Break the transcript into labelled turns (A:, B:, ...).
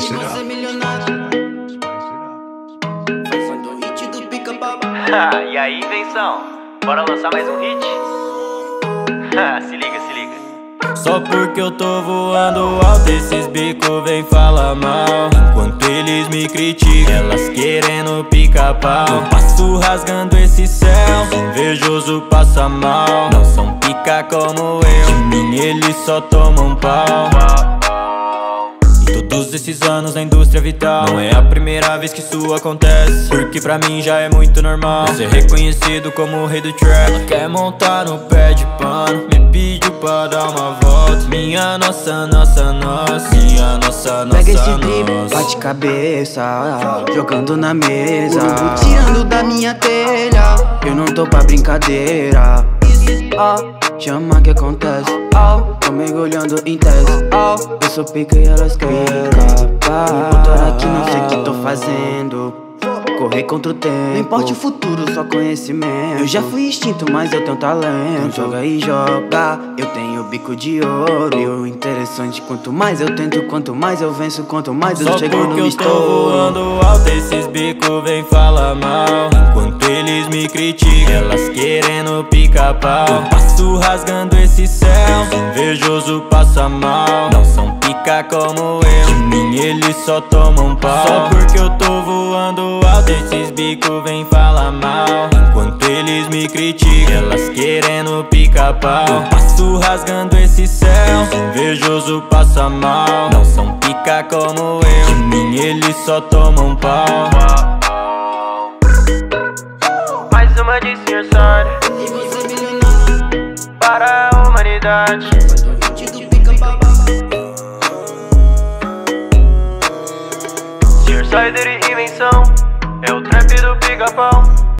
A: Spice it up.
B: E aí, invenção? Bora lançar mais um hit? Se liga, se liga.
C: Só porque eu tô voando alto, esses bico vem falar mal. Enquanto eles me criticam, elas querendo pica-pau. Eu passo rasgando esse céu, invejoso passa mal. Não são pica como eu, de mim eles só tomam pau. Todos esses anos na indústria vital, não é a primeira vez que isso acontece, porque pra mim já é muito normal ser reconhecido como o rei do trap. Ela quer montar no pé de pano, me pediu pra dar uma volta. Minha nossa, nossa, nossa, minha nossa, nossa.
D: Pega esse drip, bate cabeça, jogando na mesa, tirando da minha telha. Eu não tô pra brincadeira. Chama que acontece, tô mergulhando em tese. Eu sou pica e elas querem capar. Me botaram aqui, não sei o que tô fazendo. Correr contra o tempo, não importa o futuro, só conhecimento. Eu já fui extinto, mas eu tenho talento. Joga e joga, eu tenho bico de ouro. E o interessante, quanto mais eu tento, quanto mais eu venço, quanto mais eu chego no estouro.
C: Só porque eu tô voando alto, esses bico vem falar mal. Enquanto eles me criticam, elas querendo pica-pau. Eu passo rasgando esse céu, invejoso passa mal. Não são pica como eu, de mim eles só tomam pau. Só porque eu tô voando alto, esses bico vem falar mal. Enquanto eles me criticam, elas querendo pica-pau. Eu passo rasgando esse céu, invejoso passa mal. Não são pica como eu, de mim eles só tomam pau.
B: Mais uma de Sr. Sard para a humanidade. Sr. Sider e invenção, é o trap do pica-pau.